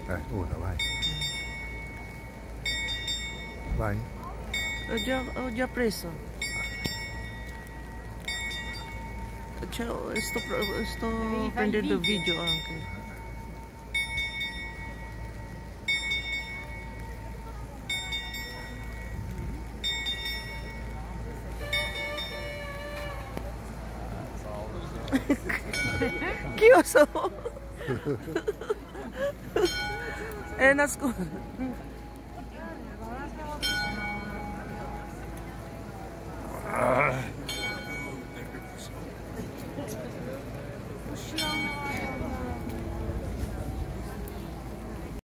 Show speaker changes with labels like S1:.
S1: Una, vai. Vai.
S2: Ho già preso. Cioè, sto prendendo video anche. Chioso! È nascosto.